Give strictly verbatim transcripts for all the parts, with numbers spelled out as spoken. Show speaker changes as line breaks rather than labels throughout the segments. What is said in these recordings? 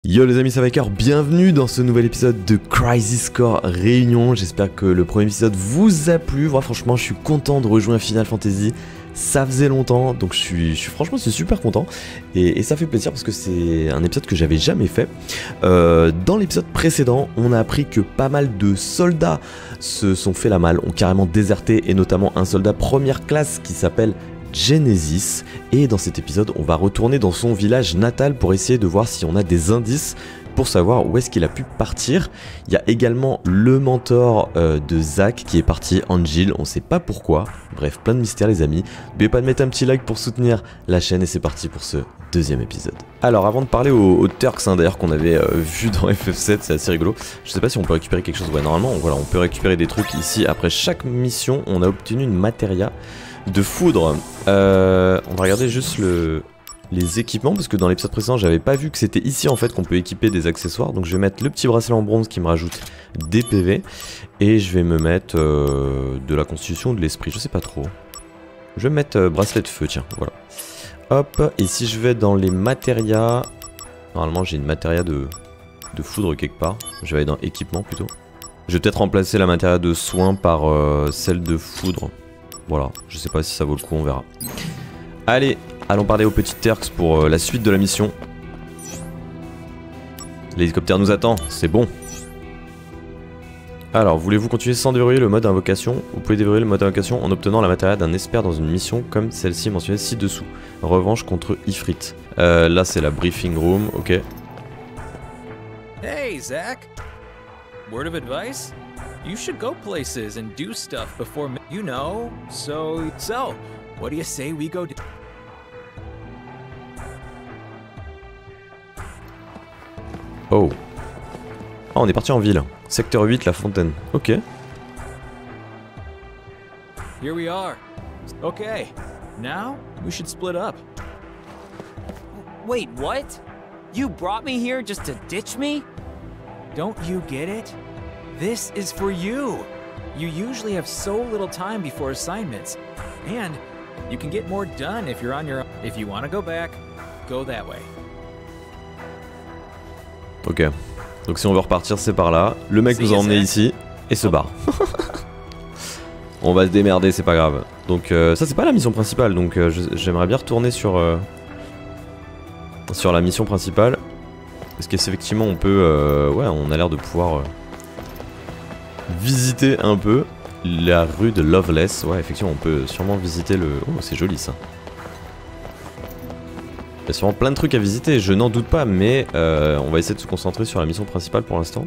Yo les amis, ça va cœur, bienvenue dans ce nouvel épisode de Crisis Core Réunion. J'espère que le premier épisode vous a plu. Moi franchement je suis content de rejoindre Final Fantasy. Ça faisait longtemps, donc je suis, je suis franchement je suis super content. Et, et ça fait plaisir parce que c'est un épisode que j'avais jamais fait. euh, Dans l'épisode précédent, on a appris que pas mal de soldats se sont fait la malle, ont carrément déserté. Et notamment un soldat première classe qui s'appelle Genesis, et dans cet épisode on va retourner dans son village natal pour essayer de voir si on a des indices pour savoir où est-ce qu'il a pu partir. Il y a également le mentor euh, de Zack qui est parti, Angel, on sait pas pourquoi. Bref, plein de mystères les amis. N'oubliez pas de mettre un petit like pour soutenir la chaîne et c'est parti pour ce deuxième épisode. Alors avant de parler aux, aux Turks hein, d'ailleurs qu'on avait euh, vu dans F F sept, c'est assez rigolo. Je sais pas si on peut récupérer quelque chose. Ouais, normalement voilà, on peut récupérer des trucs ici. Après chaque mission on a obtenu une matéria de foudre. euh, On va regarder juste le, les équipements parce que dans l'épisode précédent j'avais pas vu que c'était ici en fait qu'on peut équiper des accessoires. Donc je vais mettre le petit bracelet en bronze qui me rajoute des P V. Et je vais me mettre euh, de la constitution, de l'esprit, je sais pas trop. Je vais me mettre euh, bracelet de feu, tiens, voilà. Hop, et si je vais dans les matérias, normalement j'ai une matéria de, de foudre quelque part. Je vais aller dans équipement plutôt. Je vais peut-être remplacer la matéria de soin par euh, celle de foudre. Voilà, je sais pas si ça vaut le coup, on verra. Allez, allons parler aux petits Turks pour euh, la suite de la mission. L'hélicoptère nous attend, c'est bon. Alors, voulez-vous continuer sans déverrouiller le mode invocation? Vous pouvez déverrouiller le mode invocation en obtenant la matérielle d'un expert dans une mission comme celle-ci mentionnée ci-dessous. Revanche contre Ifrit. Euh, là, c'est la briefing room, ok.
Hey, Zack. Word of advice? You should go places and do stuff before, you know. So, so, what do you say we go?
Oh. Ah, on est parti en ville. Secteur huit, la fontaine. Ok.
Here we are. Okay. Now we should split up.
Wait, what? You brought me here just to ditch me?
Don't you get it? This is for you. You usually have so little time before assignments, and you can get more done if you're on your own. If you want to go back, go that way.
Ok. Donc si on veut repartir, c'est par là. Le mec nous a emmené ici et se barre. On va se démerder, c'est pas grave. Donc euh, ça c'est pas la mission principale, donc euh, j'aimerais bien retourner sur euh, sur la mission principale. Parce qu'effectivement on peut, euh, ouais, on a l'air de pouvoir euh, visiter un peu la rue de Loveless. Ouais, effectivement, on peut sûrement visiter le... Oh, c'est joli ça. Il y a sûrement plein de trucs à visiter, je n'en doute pas, mais euh, on va essayer de se concentrer sur la mission principale pour l'instant.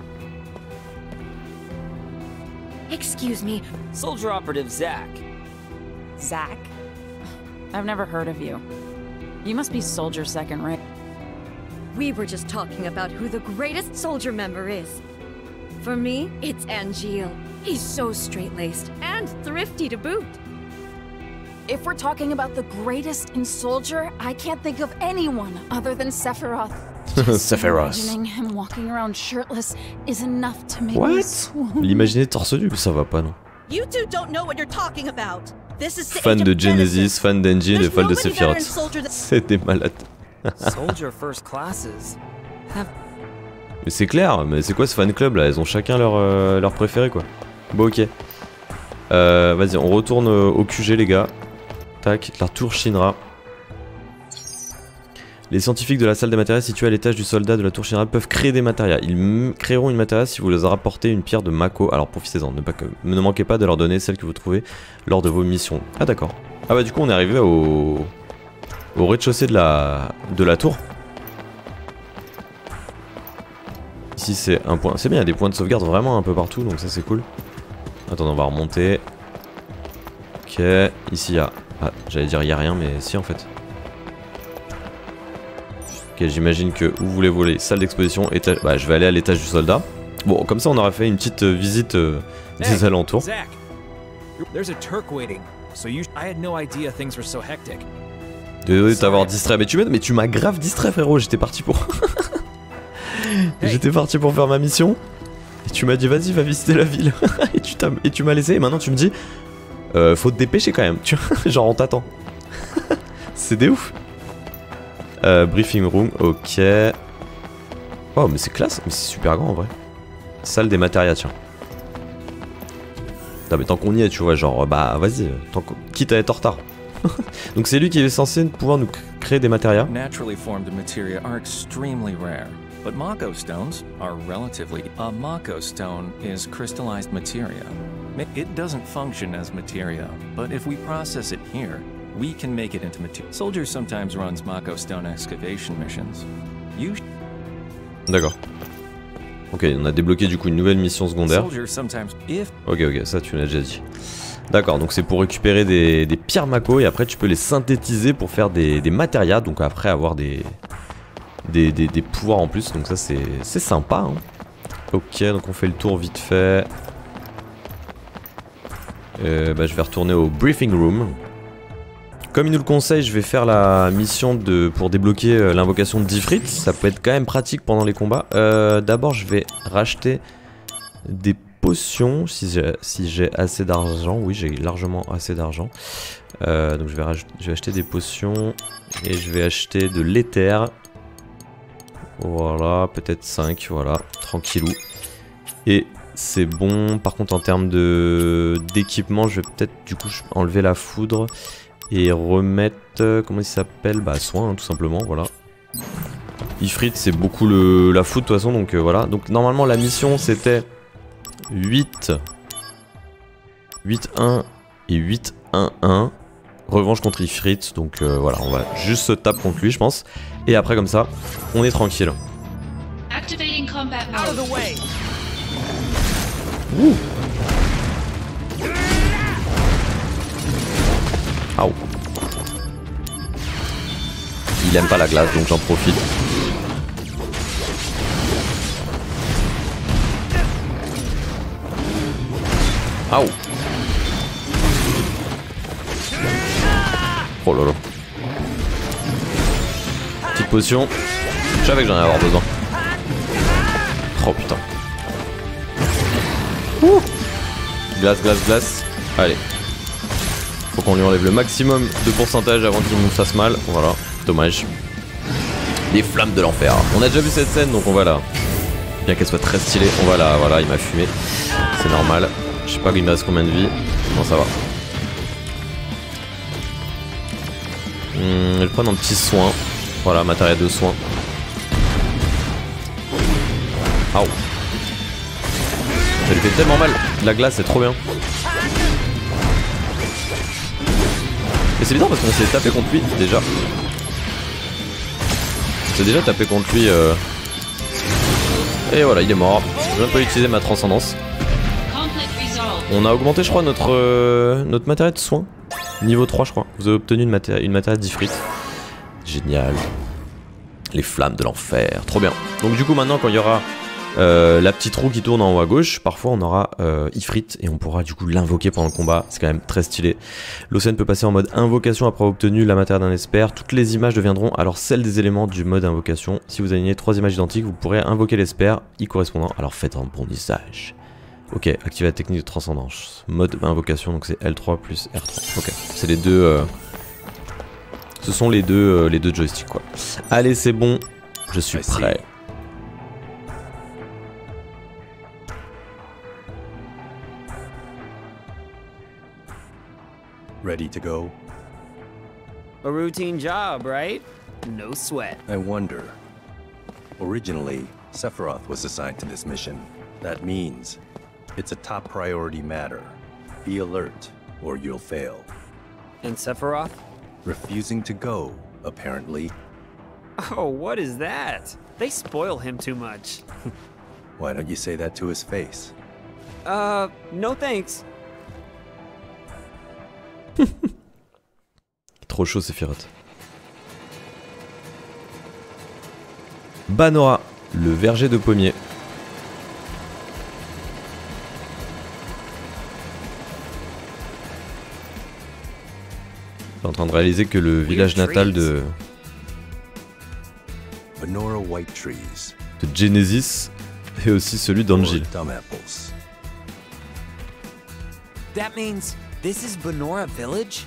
Excuse me,
Soldier Operative Zack.
Zack? I've never heard of you. You must be Soldier Second Rank.
We were just talking about who the greatest soldier member is. For me, it's Angel. He's so straight-laced and thrifty to boot.
If we're talking about the greatest in Soldier, I can't think of anyone other than Sephiroth.
Sephiroth.
Imagining him walking around shirtless is enough to make me
What?
swoon.
L'imaginer torse nu, ça va pas non.
You two don't know what you're talking about. This is the
Fan
age
de
of
Genesis, fan d'Engine et
There's
fan de
nobody better in
Sephiroth.
Soldier than-
C'est des malades.
Soldier First Classes. Have
Mais c'est clair, mais c'est quoi ce fan club là? Ils ont chacun leur, euh, leur préféré quoi. Bon ok. Euh, Vas-y, on retourne au Q G les gars. Tac, la tour Shinra. Les scientifiques de la salle des matériaux située à l'étage du soldat de la tour Shinra peuvent créer des matériaux. Ils créeront une matéria si vous leur rapportez une pierre de Mako. Alors profitez-en, ne, pas que... ne manquez pas de leur donner celle que vous trouvez lors de vos missions. Ah d'accord. Ah bah du coup on est arrivé au, au rez-de-chaussée de la... de la tour. Ici c'est un point, c'est bien, il y a des points de sauvegarde vraiment un peu partout, donc ça c'est cool. Attends, on va remonter. Ok, ici il y a... Ah, j'allais dire il y a rien, mais si en fait. Ok, j'imagine que où vous voulez voler, salle d'exposition, étage... Bah je vais aller à l'étage du soldat. Bon, comme ça on aura fait une petite visite euh, des
Hey,
alentours.
Zack. There's a Turk waiting. So you I had no idea things were so hectic.
Désolé de t'avoir distrait, mais tu m'as mais tu m'as grave distrait frérot, j'étais parti pour... J'étais parti pour faire ma mission. Et tu m'as dit vas-y va visiter la ville. Et tu t'as et tu m'as laissé et maintenant tu me dis euh, faut te dépêcher quand même. Tu genre on t'attend. C'est des ouf. Euh, briefing room, ok. Oh mais c'est classe, mais c'est super grand en vrai. Salle des matérias, tiens. Putain, mais tant qu'on y est, tu vois, genre, bah vas-y, quitte à être en retard. Donc c'est lui qui est censé pouvoir nous créer des matérias.
Naturally formed materia are extremely rare, but Mako stones are relatively. A Mako stone is crystallized materia. It doesn't function as materia, but if we process it here, we can make it into materia. Soldiers sometimes runs Mako stone excavation missions. You.
D'accord. Ok, on a débloqué du coup une nouvelle mission secondaire.
Soldiers sometimes if.
Ok, ok, ça tu l'as déjà dit. D'accord, donc c'est pour récupérer des, des pierres Mako et après tu peux les synthétiser pour faire des, des matérias, donc après avoir des, des, des, des pouvoirs en plus, donc ça c'est sympa. Hein. Ok, donc on fait le tour vite fait. Euh, bah, je vais retourner au briefing room. Comme il nous le conseille, je vais faire la mission de, pour débloquer euh, l'invocation d'Ifrit. Ça peut être quand même pratique pendant les combats. Euh, D'abord je vais racheter des potions si j'ai si j'ai assez d'argent. Oui, j'ai largement assez d'argent. Euh, donc je vais, je vais acheter des potions et je vais acheter de l'éther. Voilà, peut-être cinq, voilà, tranquillou. Et c'est bon. Par contre en termes de d'équipement, je vais peut-être du coup enlever la foudre et remettre, euh, comment il s'appelle, bah soin hein, tout simplement, voilà. Ifrit c'est beaucoup le, la foudre de toute façon, donc euh, voilà. Donc normalement la mission c'était huit, huit un et huit un un. Revanche contre Ifrit, donc euh, voilà, on va juste se taper contre lui je pense. Et après comme ça, on est tranquille.
Activating combat mode.
Out of the way.
Ouh. Aouh. Il aime pas la glace donc j'en profite. Aouh. Oh là là. Petite potion. Je savais que j'en allais avoir besoin. Oh putain. Ouh. Glace, glace, glace. Allez. Faut qu'on lui enlève le maximum de pourcentage avant qu'il nous fasse mal. Voilà. Dommage. Les flammes de l'enfer. On a déjà vu cette scène donc on va là. Bien qu'elle soit très stylée. On va là. Voilà, il m'a fumé. C'est normal. Je sais pas il me reste combien de vie. Non, ça va. Hum, je vais prendre un petit soin. Voilà, matériel de soin. Aouh. Ça lui fait tellement mal. La glace, c'est trop bien. Et c'est bizarre parce qu'on s'est tapé contre lui déjà. On s'est déjà tapé contre lui. Euh... Et voilà, il est mort. Je viens de pas utiliser ma transcendance. On a augmenté, je crois, notre, euh, notre matériel de soin. Niveau trois, je crois. Vous avez obtenu une matériel, une matériel d'Ifrit. Génial. Les flammes de l'enfer. Trop bien. Donc, du coup, maintenant, quand il y aura euh, la petite roue qui tourne en haut à gauche, parfois on aura euh, Ifrit et on pourra du coup l'invoquer pendant le combat. C'est quand même très stylé. L'Océan peut passer en mode invocation après avoir obtenu la matériel d'un espère. Toutes les images deviendront alors celles des éléments du mode invocation. Si vous alignez trois images identiques, vous pourrez invoquer l'espère y correspondant. Alors faites un bon usage. Ok, activez la technique de transcendance. Mode invocation, donc c'est L trois plus R trois. Ok, c'est les deux. Euh... Ce sont les deux, euh, les deux joysticks quoi. Allez, c'est bon. Je suis prêt.
Ready to go?
A routine job, right? No sweat.
I wonder. Originally, Sephiroth was assigned to this mission. That means it's a top priority matter. Be alert, or you'll fail.
And Sephiroth?
Refusing to go, apparently.
Oh, what is that? They spoil him too much.
Why don't you say that to his face?
Uh, no thanks.
Trop chaud, Sephiroth. Banora, le verger de pommier. Je suis en train de réaliser que le village natal de,
Banora White Trees.
de Genesis est aussi celui d'Angel.
That means this is Banora Village?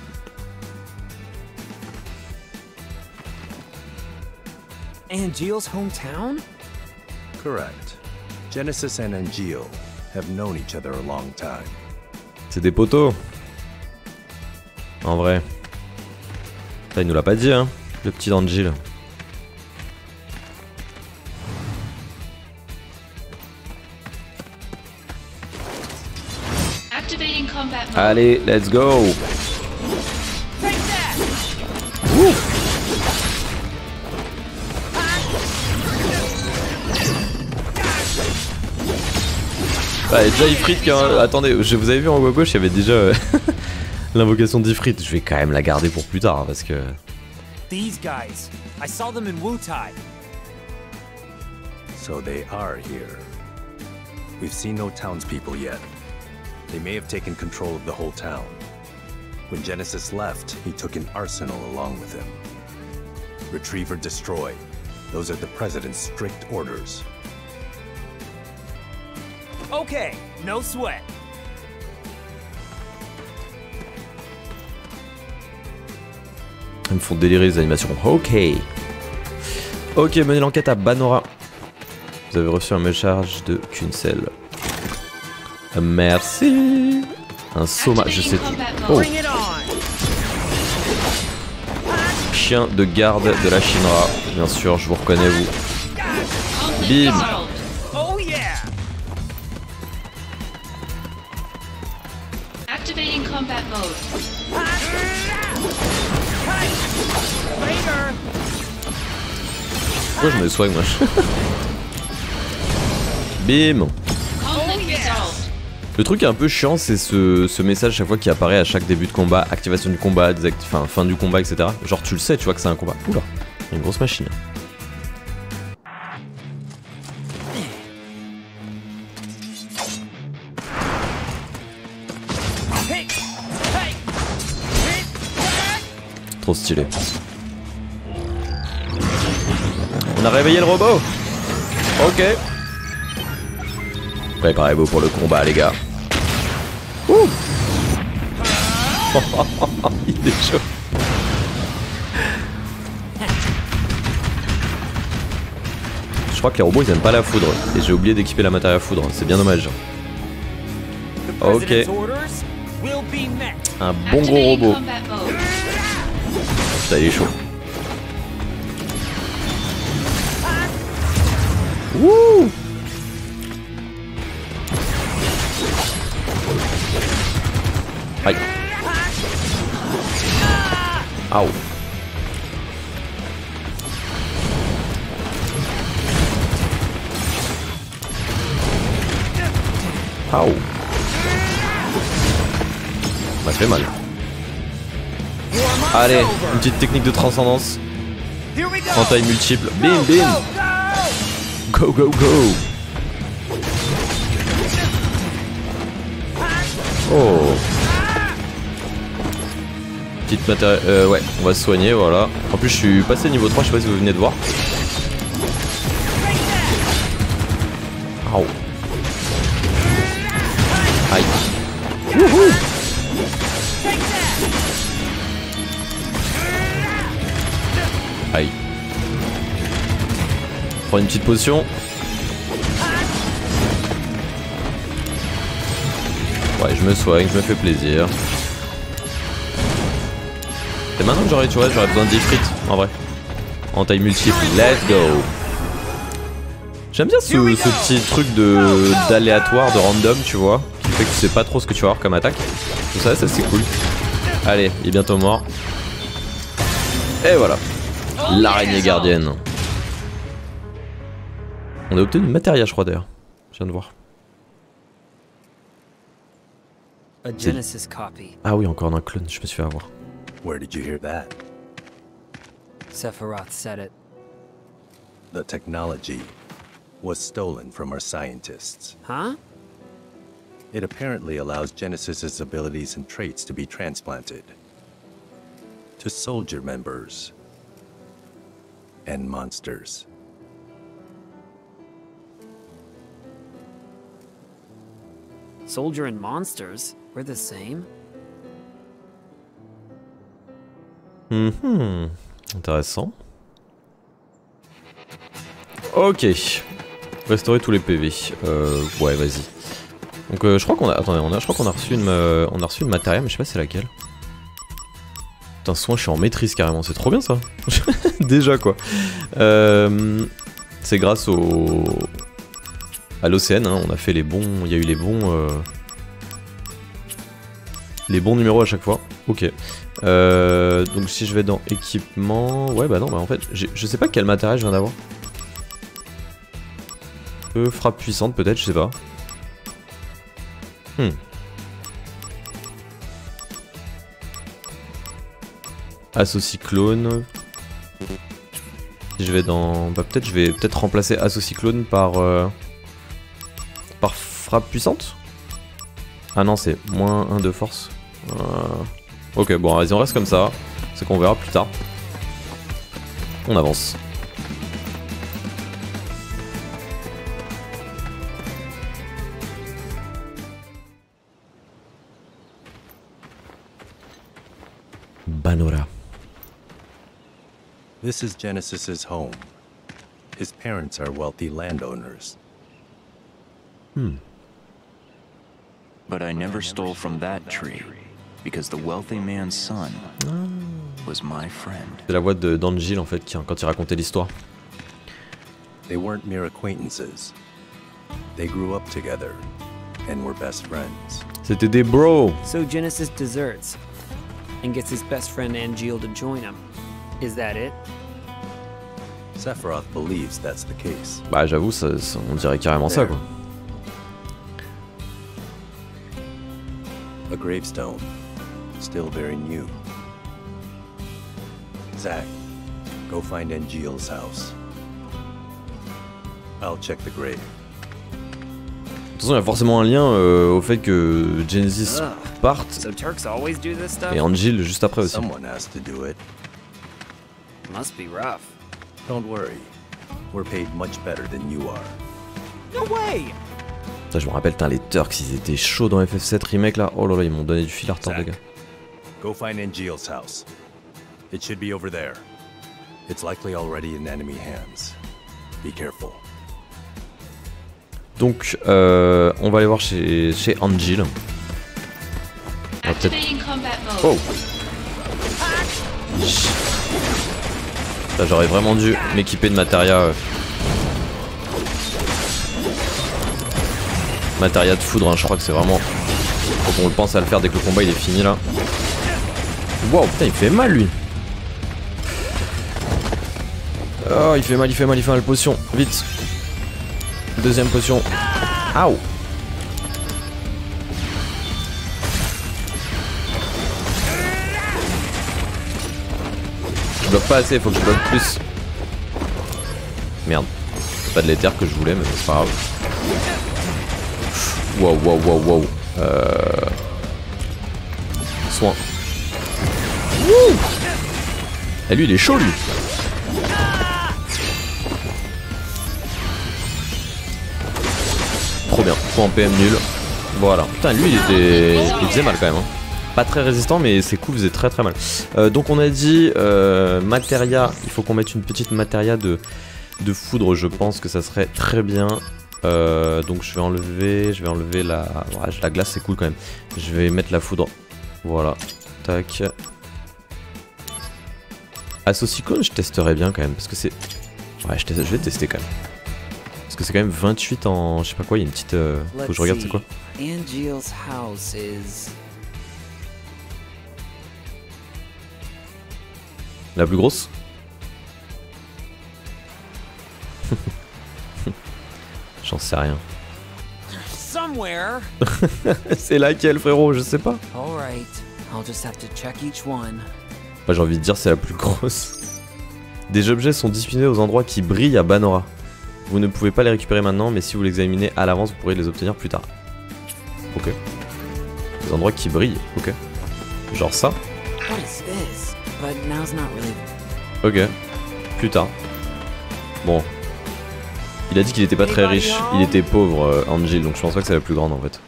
Angeal's hometown?
Correct. Genesis and Angeal have known each other a long time.
C'est des poteaux. En vrai. Ça, il nous l'a pas dit, hein, le petit Angeal. Allez, let's go. Ouh. Ah, et déjà Ifrit qui a... Attendez, je vous avez vu en haut à gauche, il y avait déjà euh, l'invocation d'Ifrit. Je vais quand même la garder pour plus tard, hein, parce que...
These guys. I saw them in Wutai.
So they are here. We've seen no townspeople yet. They may have taken control of the whole town. When Genesis left, he took an arsenal along with him. Retrieve or destroy. Those are the President's strict orders.
Okay, no sweat.
Ils me font délirer les animations. Ok. Ok, menez l'enquête à Banora. Vous avez reçu un message de Kunsel. Merci. Un soma, je sais. Oh. Chien de garde de la Shinra. Bien sûr, je vous reconnais, vous. Bim.
Oh yeah.
Activating combat mode.
Pourquoi je me soigne, moi? Bim. Le truc un peu chiant, c'est ce, ce message chaque fois qui apparaît à chaque début de combat, activation du combat, enfin fin du combat, et cetera. Genre tu le sais, tu vois que c'est un combat. Oula, il y a une grosse machine. Trop stylé. On a réveillé le robot. Ok. Préparez-vous pour le combat, les gars. Ouh. Il est chaud. Je crois que les robots ils aiment pas la foudre. Et j'ai oublié d'équiper la matière à foudre. C'est bien dommage. Ok. Un bon gros robot. Putain, il est chaud. Wouh. Aïe. Aouh. Aouh. Ça fait mal. Allez, une petite technique de transcendance. En taille multiple. Bim bim. Go go go. Oh. Petite matériel. Euh, ouais, on va se soigner, voilà. En plus, je suis passé niveau trois, je sais pas si vous venez de voir. Aouh. Aïe. Wouhou. Aïe. Prends une petite potion. Ouais, je me soigne, je me fais plaisir. Et maintenant que j'aurais, tu vois, j'aurais besoin d'Ifrit, en vrai. En taille multiple, let's go. J'aime bien ce, ce petit truc de d'aléatoire, de random, tu vois, qui fait que tu sais pas trop ce que tu vas avoir comme attaque. Tout ça, ça c'est cool. Allez, il est bientôt mort. Et voilà. L'araignée gardienne. On a obtenu une matéria, je crois d'ailleurs. Je viens de voir.
A Genesis copy.
Ah oui, encore un clone, je me suis fait avoir.
Where did you hear that?
Sephiroth said it.
The technology was stolen from our scientists.
Huh?
It apparently allows Genesis's abilities and traits to be transplanted to soldier members and monsters.
Soldier and monsters? We're the same?
Mhm. Intéressant. Ok. Restaurer tous les P V. Euh, ouais, vas-y. Donc euh, je crois qu'on a, attendez, on a, je crois qu'on a reçu une, euh, on a reçu une matériel, mais je sais pas c'est laquelle. Putain, soin, je suis en maîtrise carrément, c'est trop bien ça. Déjà quoi. Euh, c'est grâce au, à l'O C N, hein, on a fait les bons, il y a eu les bons, euh, les bons numéros à chaque fois. Ok. Euh, donc si je vais dans équipement, ouais bah non, bah en fait, je sais pas quel matériel je viens d'avoir. Euh, frappe puissante peut-être, je sais pas. Hmm. Assaut cyclone. Si je vais dans... Bah peut-être je vais peut-être remplacer Assaut cyclone par... Euh... Par frappe puissante. Ah non c'est moins un de force. Euh... Ok bon vas-y on reste comme ça. C'est qu'on verra plus tard. On avance. Banora.
This is Genesis's home. His parents are wealthy landowners.
Hmm.
But I never stole from that tree, because the wealthy man's son was my friend.
C'est la voix de d'Angel en fait qui, quand il racontait l'histoire.
They weren't mere acquaintances. They grew up together and were best friends.
C'était des bros.
So Genesis deserts and gets his best friend Angeal to join him. Is that it?
Sephiroth believes that's the case.
Bah j'avoue, ça, ça, on dirait carrément ça quoi.
A gravestone, still very new. Zack, go find Angeal's house. I'll check the grave.
De toute façon, il y a forcément un lien euh, au fait que Genesis parte
So Turks always do this stuff?
et Angel juste après aussi.
Someone has to do it.
Must be rough.
Don't worry. We're paid much better than you are.
No way!
Ça, je me rappelle, les Turks, ils étaient chauds dans F F sept Remake là. Oh là là, ils m'ont donné du fil à retordre, les gars.
Go find Angeal's house. It should be over there. It's likely already in enemy hands. Be careful.
Donc, euh, on va aller voir chez, chez Angel. On va peut-être... Oh! J'aurais vraiment dû m'équiper de Materia. Euh... Materia de foudre, hein, je crois que c'est vraiment... Faut qu'on pense à le faire dès que le combat il est fini là. Wow, putain, il fait mal lui! Oh, il fait mal, il fait mal, il fait mal. Potion, vite! Deuxième potion. Aouh! Je bloque pas assez, faut que je bloque plus. Merde. C'est pas de l'éther que je voulais, mais c'est pas grave. Wow, wow, wow, wow. Euh... Soin. Wouh! Et lui, il est chaud, lui. Trop bien. Point en P M nul. Voilà. Putain, lui, il était... Il faisait mal quand même. Hein. Pas très résistant, mais ses coups faisaient très très mal. Euh, donc on a dit euh, Materia, il faut qu'on mette une petite Materia de, de foudre, je pense que ça serait très bien. Euh, donc je vais enlever, je vais enlever la, ouais, la glace, c'est cool quand même. Je vais mettre la foudre, voilà, tac. Assaut cyclone, je testerai bien quand même, parce que c'est... Ouais, je, teste, je vais tester quand même. Parce que c'est quand même vingt-huit en... Je sais pas quoi, il y a une petite... Euh, faut que je regarde c'est quoi.
Angeal's house is...
La plus grosse? J'en sais rien.
Somewhere.
C'est laquelle, frérot? Je sais pas.
Alright, I'll just have to check each one.
Moi j'ai envie de dire c'est la plus grosse. Des objets sont dissimulés aux endroits qui brillent à Banora. Vous ne pouvez pas les récupérer maintenant, mais si vous les examinez à l'avance, vous pourrez les obtenir plus tard. Ok. Des endroits qui brillent, ok. Genre ça.
What is this? But now's not really...
Ok. Plus tard. Bon. Il a dit qu'il était pas très riche. Il était pauvre, euh, Angel, donc je pense pas que c'est la plus grande en fait.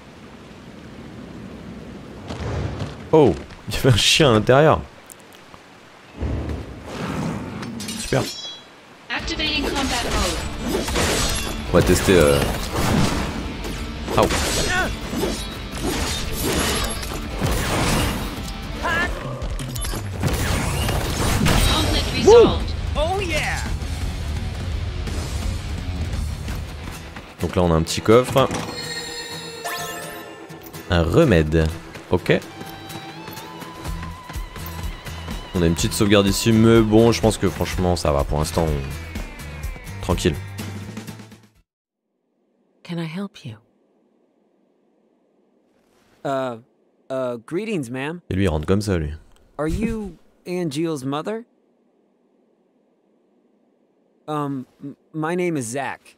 Oh! Il y avait un chien à l'intérieur. Super. On va tester... Euh... Ah oh.
Oh yeah.
Donc là on a un petit coffre. Un remède. Ok. On a une petite sauvegarde ici, mais bon, je pense que franchement ça va pour l'instant. On... Tranquille.
Can I help you?
Uh, uh, greetings, ma'am.
Et lui il rentre comme ça, lui.
Are you Angeal's mother? Um, m my name is Zach.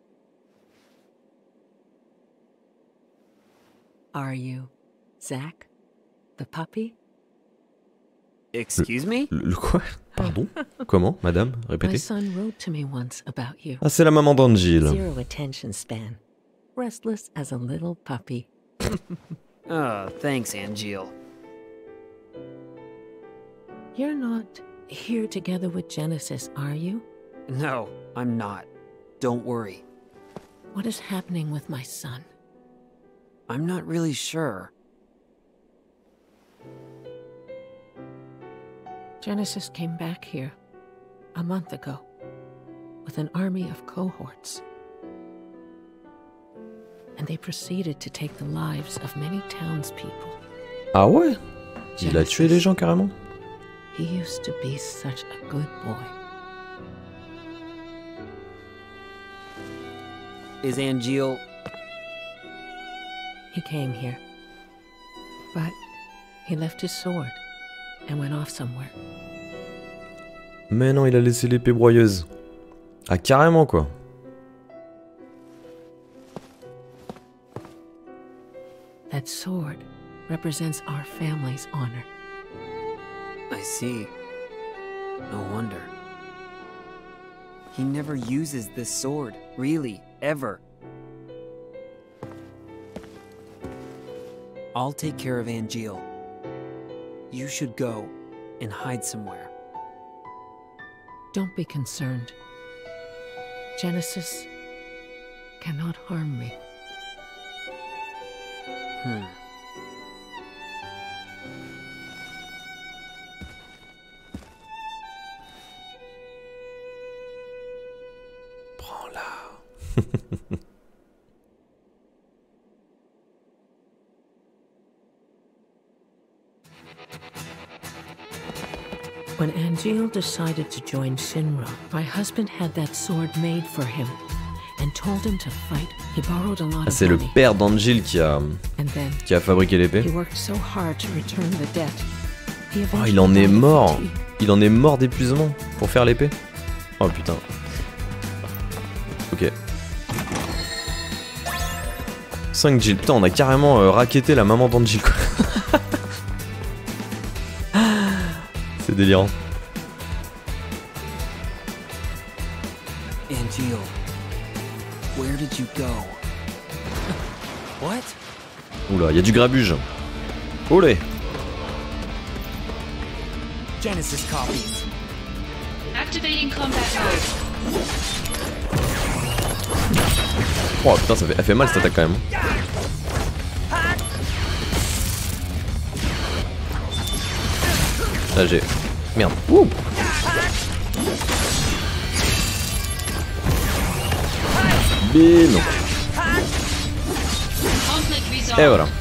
Are you Zach, the puppy?
Excuse me?
Le, le quoi? Pardon? Comment, madame?
My
Répétez.
son wrote to me once about you.
Ah, c'est la maman d'Angel.
Zero attention span. Restless as a little puppy.
Oh, thanks, Angel.
You're not here together with Genesis, are you?
No, I'm not. Don't worry.
What is happening with my son?
I'm not really sure.
Genesis came back here a month ago with an army of cohorts. And they proceeded to take the lives of many townspeople.
Ah ouais? Il a tué les gens carrément?
He used to be such a good boy.
Is Angel...
He came here. But he left his sword and went off somewhere.
Mais non, il a laissé l'épée broyeuse. Ah, carrément quoi.
That sword represents our family's honor.
I see. No wonder. He never uses this sword, really, ever. I'll take care of Angel. You should go and hide somewhere.
Don't be concerned. Genesis cannot harm me.
Hmm.
Prends-la.
When Angel decided to join Shinra, my husband had that sword made for him and told him to fight. He borrowed a lot
Ah,
of
c'est le
money.
père d'Angel qui a,
And then
qui a fabriqué l'épée.
he worked so hard to return the debt. He
Oh,
eventually
il en est
died of
mort.
fatigue.
Il en est mort d'épuisement pour faire l'épée. Oh putain. Ok. cinq Jill. Putain, on a carrément euh, racketté la maman d'Angel quoi. C'est délirant.
Angel, where did you go? What?
Oula, il y a du grabuge. Olé.
Genesis copies.
Activating combat mode.
Oh putain, ça fait, elle fait mal cette attaque quand même. Là j'ai... Merde. Ouh. Bim.
Conflict resolved.
Et voilà.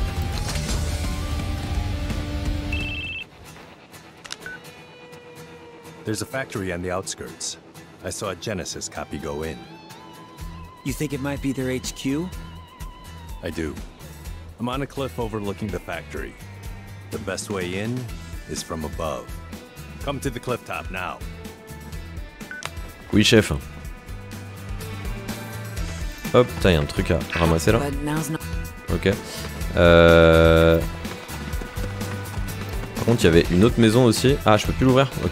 There's a factory on the outskirts. I saw a Genesis copy go in.
You think it might be their H Q?
I do. I'm on a cliff overlooking the factory. The best way in is from above. Come to the cliff top now.
Oui chef. Hop, putain, y'a un truc à ramasser là.
But now's not...
Ok. Euh... Par contre, il y avait une autre maison aussi. Ah, je peux plus l'ouvrir? Ok.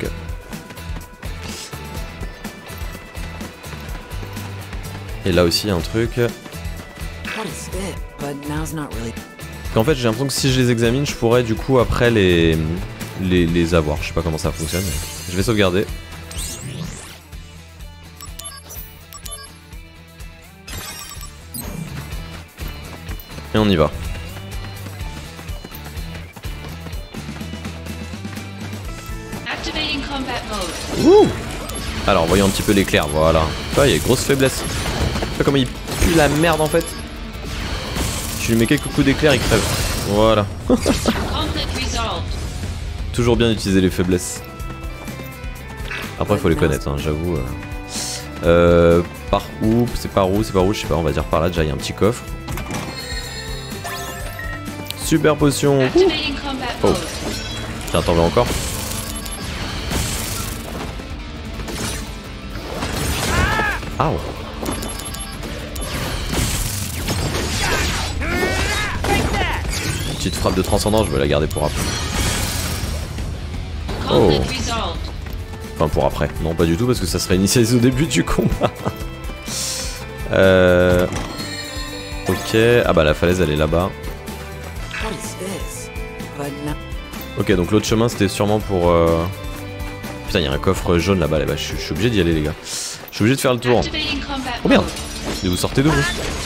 Et là aussi, un truc.
What is it? But now's not really...
En fait, j'ai l'impression que si je les examine, je pourrais du coup après les... les, les avoir. Je sais pas comment ça fonctionne. Je vais sauvegarder. Et on y va.
Activating combat mode.
Ouh. Alors voyons un petit peu l'éclair, voilà. Ah, il y a une grosse faiblesse. Je sais pas comment il pue la merde en fait. Je lui mets quelques coups d'éclair, il crève. Voilà. Toujours bien d'utiliser les faiblesses. Après il faut les connaître, hein, j'avoue. Euh... Euh, par où? C'est par où? C'est par où? Je sais pas, on va dire par là. Déjà il y a un petit coffre. Super potion. Oh. Tiens, t'en veux encore? Ah oh. Petite frappe de transcendance, je vais la garder pour après. Oh. Enfin pour après. Non pas du tout parce que ça serait initialisé au début du combat. euh... Ok. Ah bah la falaise elle est là-bas. Ok donc l'autre chemin c'était sûrement pour... Euh... Putain il y a un coffre jaune là-bas. Là-bas. Je suis obligé d'y aller les gars. Je suis obligé de faire le tour. Oh merde. Et vous sortez d'où vous?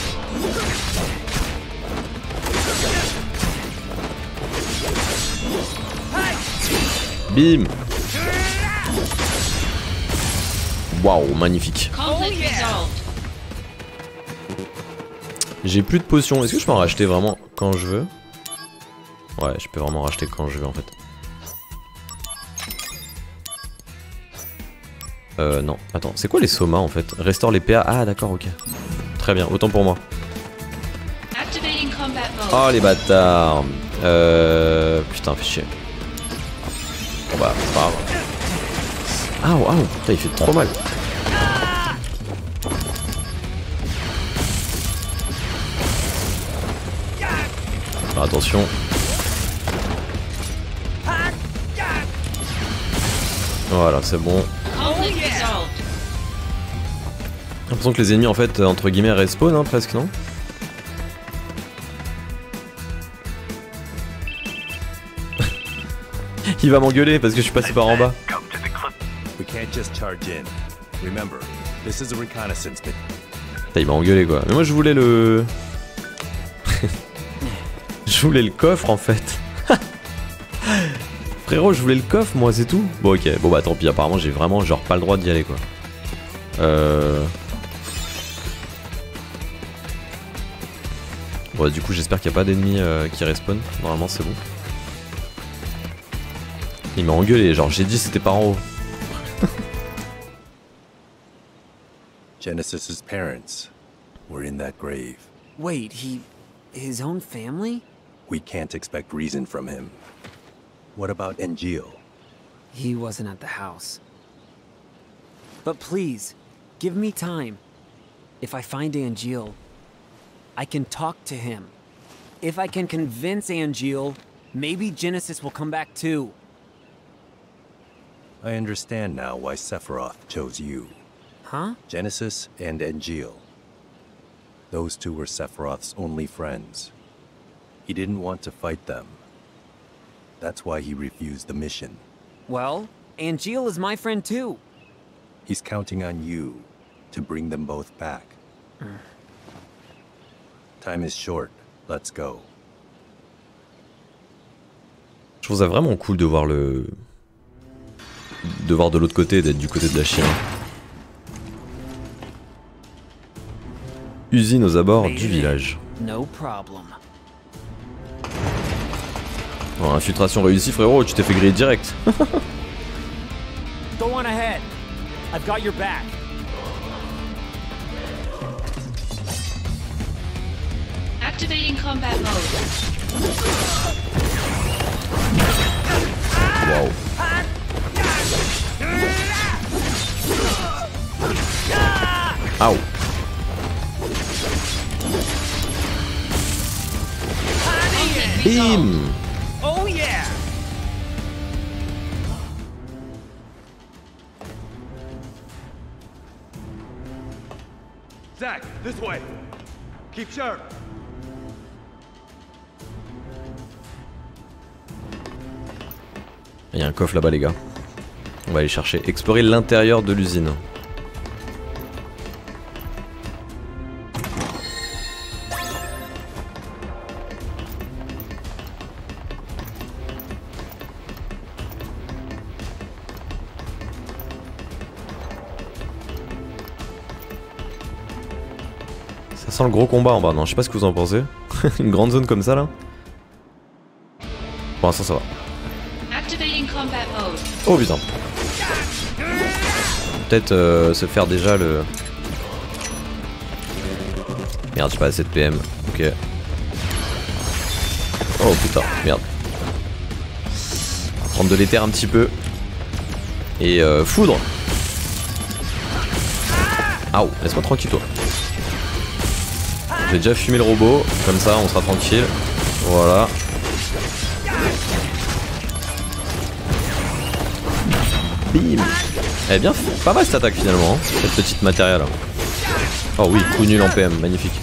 Bim. Waouh, magnifique. J'ai plus de potions. Est-ce que je peux en racheter vraiment quand je veux? Ouais, je peux vraiment racheter quand je veux en fait. Euh, non. Attends, c'est quoi les somas en fait? Restaure les P A. Ah, d'accord, ok. Très bien, autant pour moi. Oh les bâtards. Euh... Putain, fait chier. Bon bah, c'est pas grave. Aouh, aouh, putain, il fait trop mal. Alors, attention. Voilà, c'est bon. J'ai l'impression que les ennemis en fait, entre guillemets, respawn hein, presque, non? Il va m'engueuler parce que je suis passé par en bas.
Putain,
il m'a engueulé quoi. Mais moi je voulais le... je voulais le coffre en fait. Frérot, je voulais le coffre moi, c'est tout. Bon ok, bon bah tant pis, apparemment j'ai vraiment genre pas le droit d'y aller quoi. Euh... Bon du coup j'espère qu'il n'y a pas d'ennemis euh, qui respawn. Normalement c'est bon. Il m'a engueulé, genre j'ai dit c'était par en haut.
Genesis's parents were in that grave.
Wait, he... his own family?
We can't expect reason from him. What about Angeal?
He wasn't at the house. But please, give me time. If I find Angeal, I can talk to him. If I can convince Angeal, maybe Genesis will come back too.
I understand now why Sephiroth chose you.
Huh?
Genesis and Angeal. Those two were Sephiroth's only friends. He didn't want to fight them. That's why he refused the mission.
Well, Angeal is my friend too.
He's counting on you to bring them both back.
Mm.
Time is short. Let's go.
Je trouve ça vraiment cool de voir le... de voir de l'autre côté, d'être du côté de la Chine. Usine aux abords du village.
No problem.
Oh, infiltration réussie frérot, tu t'es fait griller direct.
Go on ahead. I've got your back.
Activating combat mode.
Wow. Ow. Bim.
Oh yeah.
Zack, this way. Keep sharp.
Il y a un coffre là-bas les gars. On va aller chercher, explorer l'intérieur de l'usine. Ça sent le gros combat en bas, non, je sais pas ce que vous en pensez. Une grande zone comme ça là. Pour l'instant ça va.
Activating combat mode.
Oh putain. Peut-être euh, se faire déjà le... Merde, j'ai pas assez de P M. Ok. Oh putain, merde. Prendre de l'éther un petit peu. Et euh, foudre. Ah, laisse-moi tranquille toi. J'ai déjà fumé le robot, comme ça on sera tranquille. Voilà. Bim. Elle est bien, pas mal cette attaque finalement, hein, cette petite matérielle là. Oh oui, coup nul en P M, magnifique.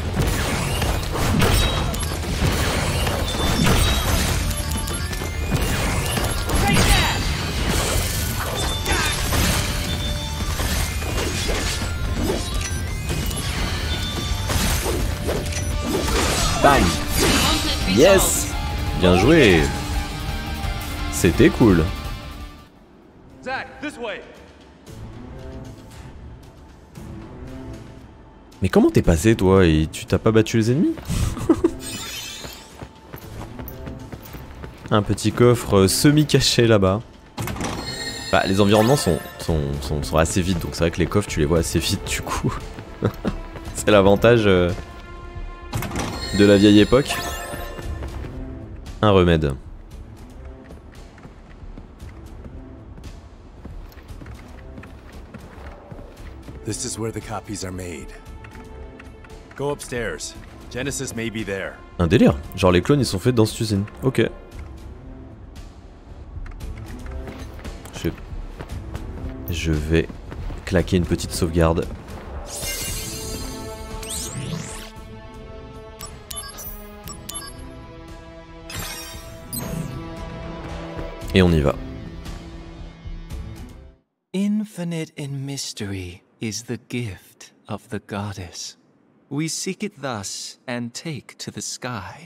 Bam. Yes. Bien joué. C'était cool.
Zach, this way.
Mais comment t'es passé toi et tu t'as pas battu les ennemis? Un petit coffre semi-caché là-bas. Bah les environnements sont, sont, sont, sont assez vides, donc c'est vrai que les coffres tu les vois assez vite du coup. C'est l'avantage euh, de la vieille époque. Un remède.
This is where the copies are made. Go upstairs. Genesis may be there.
Un délire. Genre les clones ils sont faits dans cette usine. Ok. Je... Je vais claquer une petite sauvegarde. Et on y va.
Infinite in mystery is the gift of the goddess. We seek it thus and take to the sky.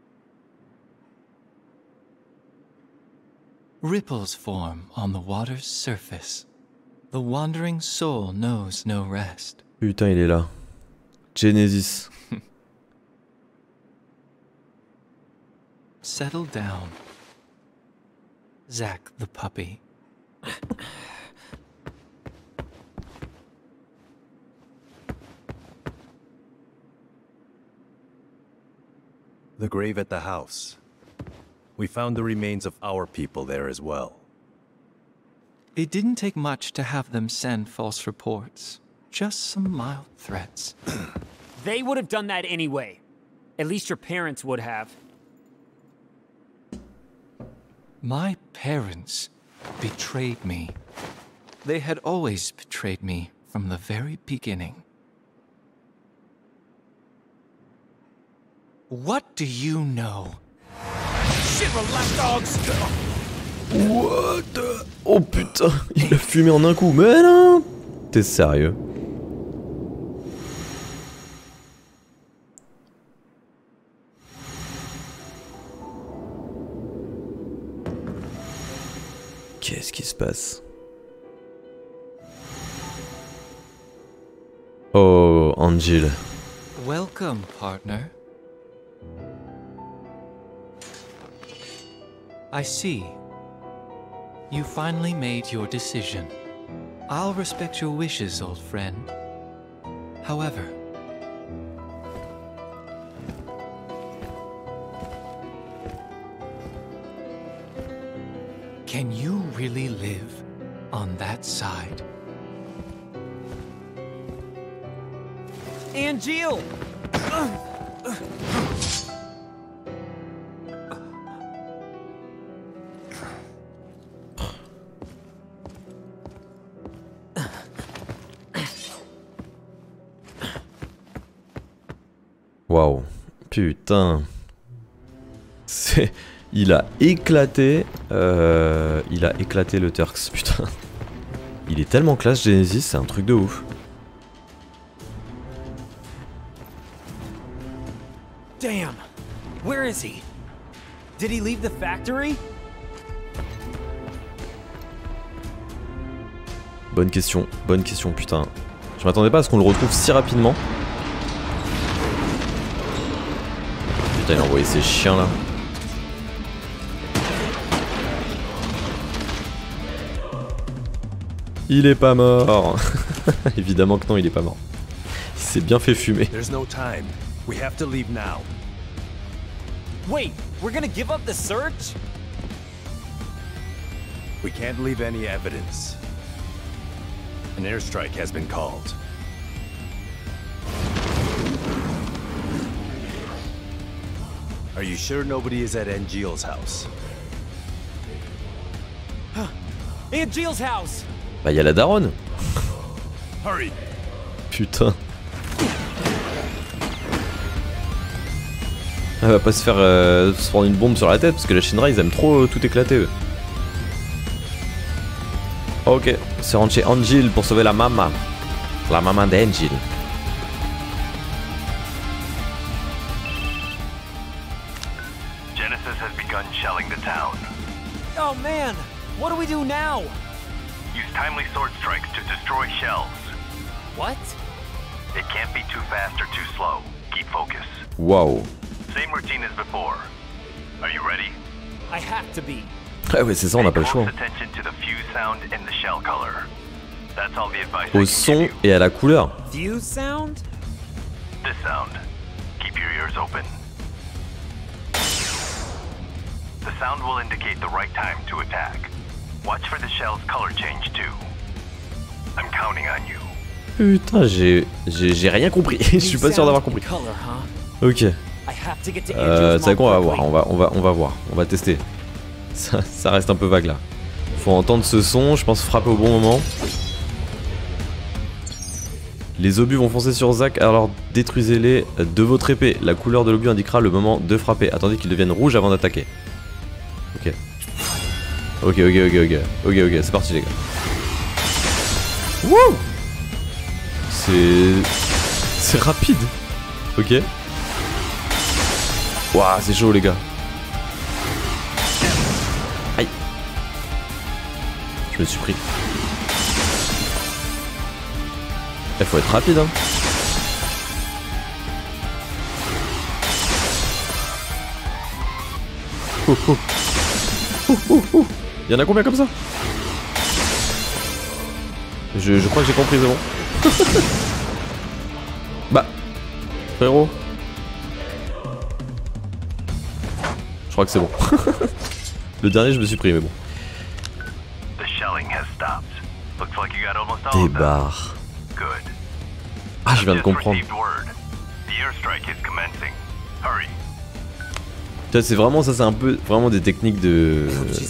Ripples form on the water's surface. The wandering soul knows no rest.
Putain, il est là. Genesis.
Settle down. Zach the puppy.
The grave at the house. We found the remains of our people there as well.
It didn't take much to have them send false reports. Just some mild threats.
They would have done that anyway. At least your parents would have.
My parents betrayed me. They had always betrayed me from the very beginning. What do you know?
Shiver lapdogs!
What the... Oh putain, il a fumé en un coup, mais non! T'es sérieux? Qu'est-ce qui se passe? Oh, Angel.
Welcome, partner. I see. You finally made your decision. I'll respect your wishes, old friend. However, can you really live on that side?
Angeal!
Waouh, putain. C'est... Il a éclaté... Euh... Il a éclaté le Turks, putain. Il est tellement classe Genesis, c'est un truc de ouf.
Damn! Where is he? Did he leave the factory?
Bonne question, bonne question, putain. Je m'attendais pas à ce qu'on le retrouve si rapidement. Putain, il a envoyé ces chiens là. Il est pas mort. Évidemment que non, il est pas mort. Il s'est bien fait fumer.
There's no time. We have to leave now.
Wait, we're gonna give up the search?
We can't leave any evidence. An airstrike has been called. Are you sure nobody is at Angeal's house?
Angeal's house!
Bah y'a la daronne.
Hurry.
Putain. Elle va pas se faire euh, se prendre une bombe sur la tête parce que la Shinra ils aiment trop euh, tout éclater eux. Ok, c'est rentre chez Angeal pour sauver la maman. La maman d'Angeal.
Genesis has begun shelling the town.
Oh man, what do we do now?
Use timely sword strikes to destroy shells.
What?
It can't be too fast or too slow. Keep focus.
Waouh.
Same routine as before. Are you ready?
I have to be.
Ah ouais, c'est ça, on n'a pas le choix.
Attention to the fuse sound and the shell color. That's all the advice
Au son et à la couleur.
Fuse sound?
This sound. Keep your ears open. The sound will indicate the right time to attack. Watch for the shell's color change too. I'm counting on you.
Putain, j'ai j'ai rien compris. Je suis pas sûr d'avoir compris. Ok. Euh, tu sais quoi, on va voir, on va, on va, on va voir, on va tester. Ça, ça reste un peu vague là. Faut entendre ce son, je pense frapper au bon moment. Les obus vont foncer sur Zack, alors détruisez-les de votre épée. La couleur de l'obus indiquera le moment de frapper. Attendez qu'ils deviennent rouges avant d'attaquer. Ok. Ok, ok, ok, ok. Ok, ok, c'est parti les gars. Wouh! C'est... C'est rapide. Ok. Waouh, c'est chaud les gars. Aïe. Je me suis pris. Il faut être rapide hein. Oh, oh. Oh, oh, oh. Il y en a combien comme ça? Je, je crois que j'ai compris, c'est bon. Bah, frérot. Je crois que c'est bon. Le dernier, je me suis pris, mais bon. Des barres. Ah, je viens de comprendre. C'est vraiment ça, c'est un peu vraiment des techniques de.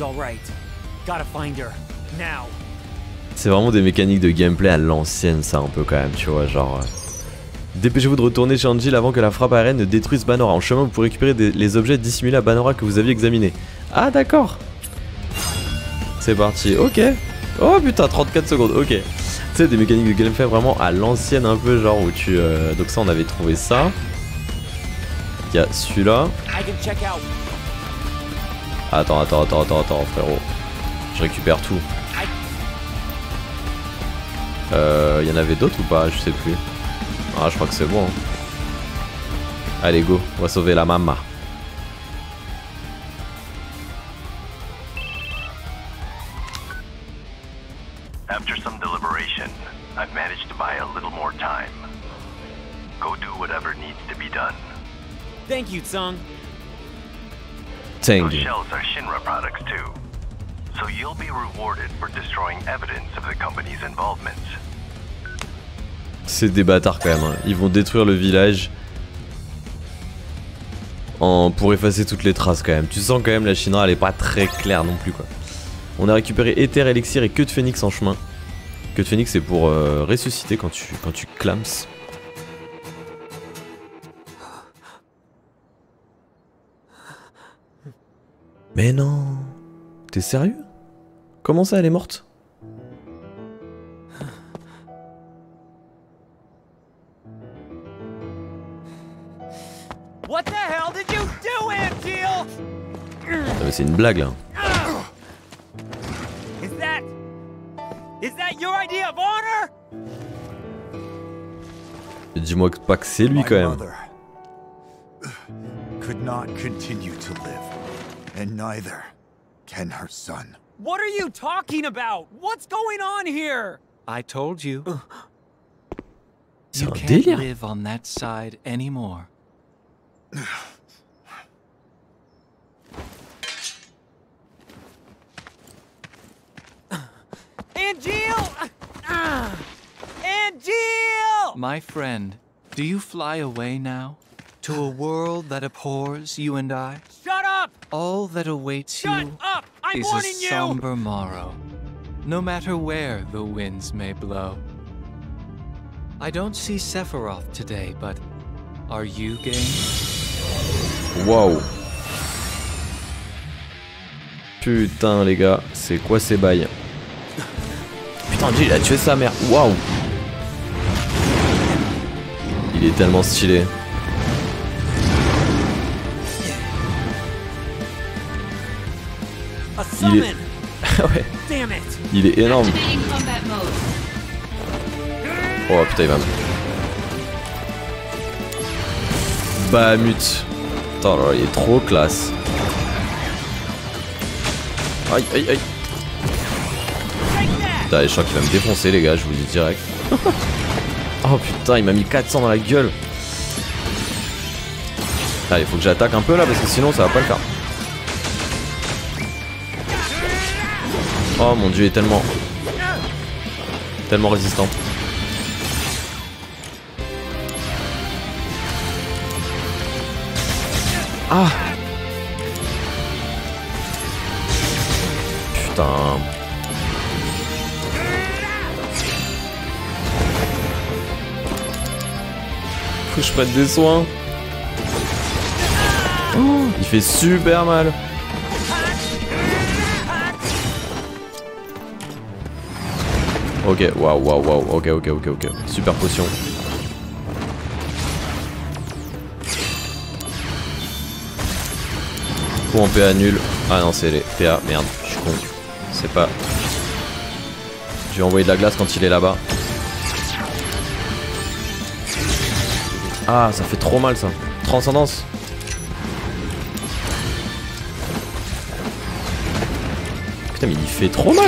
C'est vraiment des mécaniques de gameplay à l'ancienne, ça un peu quand même, tu vois, genre. Euh... Dépêchez-vous de retourner chez Angeal avant que la frappe aérienne ne détruise Banora. En chemin, vous pourrez récupérer des, les objets dissimulés à Banora que vous aviez examinés. Ah, d'accord. C'est parti, ok. Oh putain, trente-quatre secondes, ok. Tu sais, des mécaniques de gameplay vraiment à l'ancienne, un peu, genre où tu. Euh... Donc, ça, on avait trouvé ça. Il y a celui-là. Attends, attends, attends, attends, attends, frérot. Je récupère tout. Euh, y en avait d'autres ou pas? Je sais plus. Ah, je crois que c'est bon. Hein. Allez, go. On va sauver la mama.
After some deliberation, I've managed to buy a little more time. Go do whatever needs to be done.
Thank you, Tsung.
Thank
you. Those
you.
shells are Shinra products too. So you'll be rewarded for destroying evidence of the company's involvement.
C'est des bâtards quand même, hein. Ils vont détruire le village en... pour effacer toutes les traces quand même. Tu sens quand même la Shinra elle est pas très claire non plus quoi. On a récupéré Éther, Élixir et Queue de Phénix en chemin. Queue de Phénix c'est pour euh, ressusciter quand tu, quand tu clams. Mais non. T'es sérieux? Comment ça elle est morte?
What the hell did you do, Angeal?
Ah mais c'est une blague là.
Is that... Is that your idea of honor?
Dis-moi pas que c'est lui quand même.
Couldn't
cannot continue to live, and neither can her son.
What are you talking about? What's going on here?
I told you.
C'est
You
un
can't
délire.
live on that side anymore.
Angeal! Ah! Angeal!
My friend, do you fly away now? To a world that abhors you and I?
Shut up!
All that awaits
Shut
you
up! I'm
is a
warning you!
somber morrow, no matter where the winds may blow. I don't see Sephiroth today, but are you game?
Waouh. Putain les gars, c'est quoi ces bails? Putain Dieu, il a tué sa mère. Waouh. Il est tellement stylé. Il est... ouais. Il est énorme. Oh putain il va me... Bahamut. Putain là, il est trop classe. Aïe aïe aïe. Putain je sens qu'il va me défoncer les gars, je vous le dis direct. Oh putain il m'a mis quatre cents dans la gueule. Allez faut que j'attaque un peu là parce que sinon ça va pas le faire. Oh mon dieu il est tellement... Tellement résistant. Ah. Putain. Faut que je prenne des soins. Oh, il fait super mal. Ok, waouh, waouh, waouh, ok, ok, ok, ok. Super potion. Coup en P A nul. Ah non, c'est les P A, merde, je suis con. C'est pas. Je vais envoyer de la glace quand il est là-bas. Ah, ça fait trop mal ça. Transcendance. Putain, mais il fait trop mal.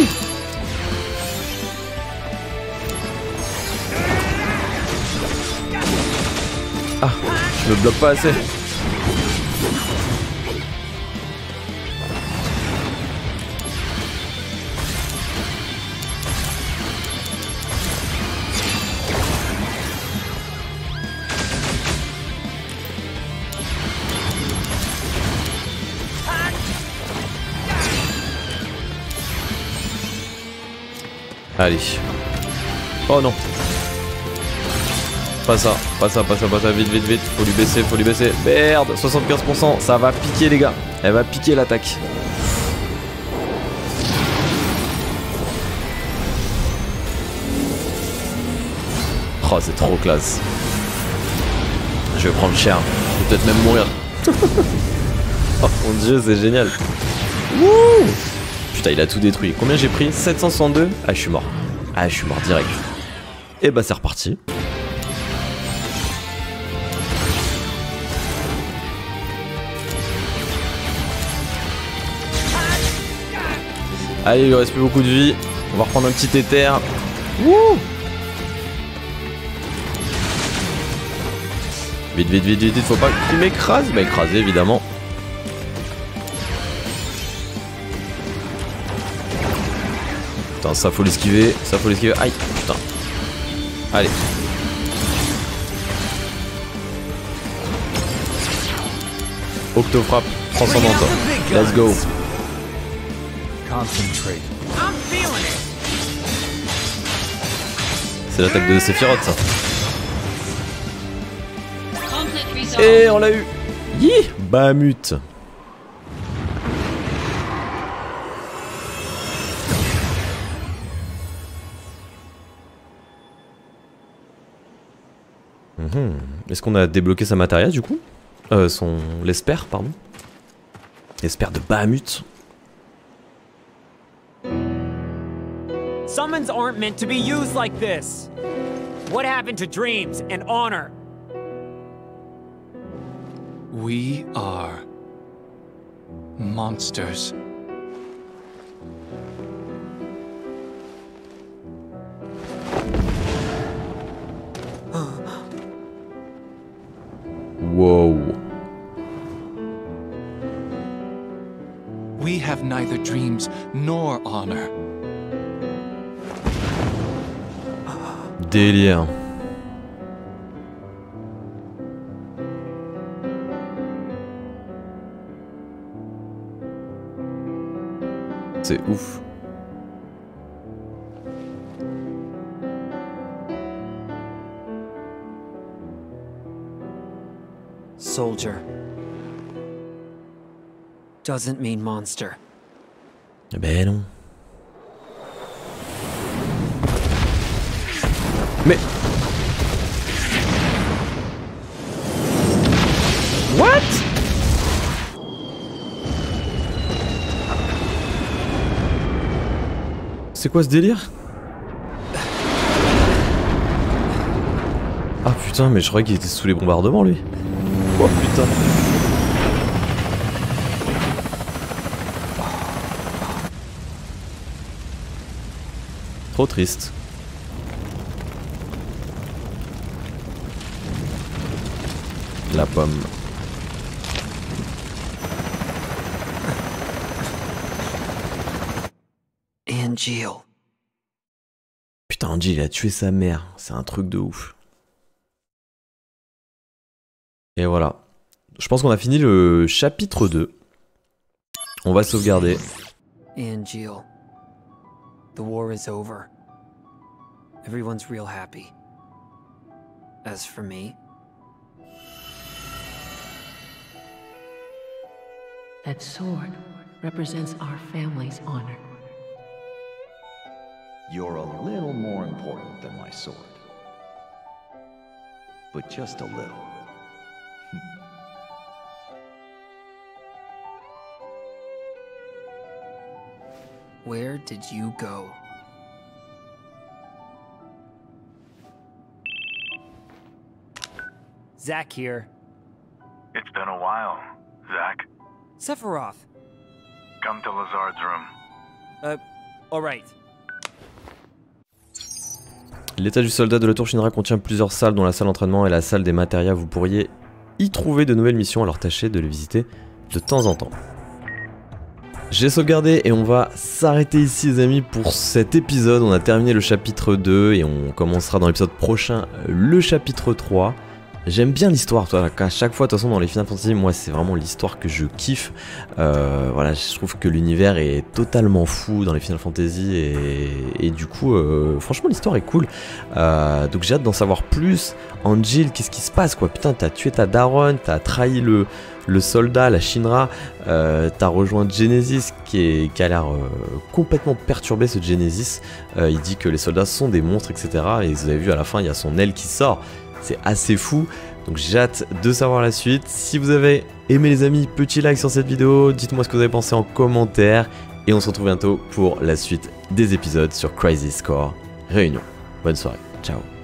Ah, je me bloque pas assez. Allez. Oh non. Pas ça, pas ça, pas ça, pas ça, vite, vite, vite. Faut lui baisser, faut lui baisser. Merde, soixante-quinze pour cent, ça va piquer les gars. Elle va piquer l'attaque. Oh, c'est trop classe. Je vais prendre cher. Je vais peut-être même mourir. Oh mon dieu, c'est génial. Wouh! Putain, il a tout détruit. Combien j'ai pris? sept cent soixante-deux. Ah, je suis mort. Ah, je suis mort direct. Et bah, c'est reparti. Allez, il lui reste plus beaucoup de vie. On va reprendre un petit éther. Wouh! Vite, vite, vite, vite, vite. Faut pas qu'il m'écrase. Il m'a écrasé, évidemment. Putain, ça faut l'esquiver, ça faut l'esquiver. Aïe, putain. Allez. Octofrappe transcendante. Let's go. C'est l'attaque de Sephiroth, ça. Et on l'a eu. Yih, Bahamut. Mmh. Est-ce qu'on a débloqué sa matériel du coup? Euh, son... l'esper, pardon. L'esper de Bahamut.
Summons aren't meant to be used like this. What happened to dreams and honor?
We are monsters.
Wow.
We have neither dreams nor honor.
Délire. C'est ouf.
Soldier doesn't mean monster.
Eh ben non. Mais... What? C'est quoi ce délire? Ah putain, mais je croyais qu'il était sous les bombardements lui. Oh putain. Trop triste. La pomme.
Angeal.
Putain, Angeal, il a tué sa mère. C'est un truc de ouf. Et voilà. Je pense qu'on a fini le chapitre deux. On va sauvegarder.
Angeal. The war is over. Everyone's real happy. As for me...
That sword represents our family's honor.
You're a little more important than my sword. But just a little.
Where did you go? Zack here.
It's been a while, Zack.
Sephiroth.
Come to Lazard's room.
Uh, alright.
L'état du soldat de la tour Shinra contient plusieurs salles, dont la salle d'entraînement et la salle des matérias. Vous pourriez y trouver de nouvelles missions, alors tâchez de les visiter de temps en temps. J'ai sauvegardé et on va s'arrêter ici les amis pour cet épisode. On a terminé le chapitre deux et on commencera dans l'épisode prochain le chapitre trois. J'aime bien l'histoire, à chaque fois de toute façon dans les Final Fantasy, moi c'est vraiment l'histoire que je kiffe. Euh, voilà, je trouve que l'univers est totalement fou dans les Final Fantasy et, et du coup, euh, franchement l'histoire est cool. Euh, donc j'ai hâte d'en savoir plus. Angeal, qu'est-ce qui se passe quoi? Putain, t'as tué ta daronne, t'as trahi le, le soldat, la Shinra, euh, t'as rejoint Genesis qui, est, qui a l'air euh, complètement perturbé ce Genesis. Euh, il dit que les soldats sont des monstres, et cetera. Et vous avez vu à la fin, il y a son aile qui sort. C'est assez fou, donc j'ai hâte de savoir la suite. Si vous avez aimé les amis, petit like sur cette vidéo, dites-moi ce que vous avez pensé en commentaire. Et on se retrouve bientôt pour la suite des épisodes sur Crisis Core Réunion. Bonne soirée, ciao.